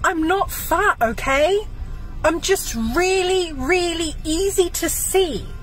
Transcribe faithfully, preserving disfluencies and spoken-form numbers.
I'm not fat, okay? I'm just really, really easy to see.